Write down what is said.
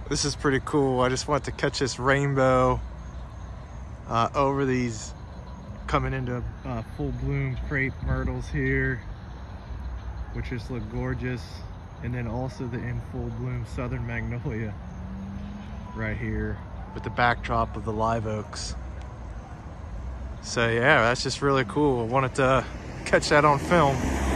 This is pretty cool. I just want to catch this rainbow over these coming into full bloom crepe myrtles here, which just look gorgeous. And then also the in full bloom southern magnolia right here with the backdrop of the live oaks. So yeah, that's just really cool. I wanted to catch that on film.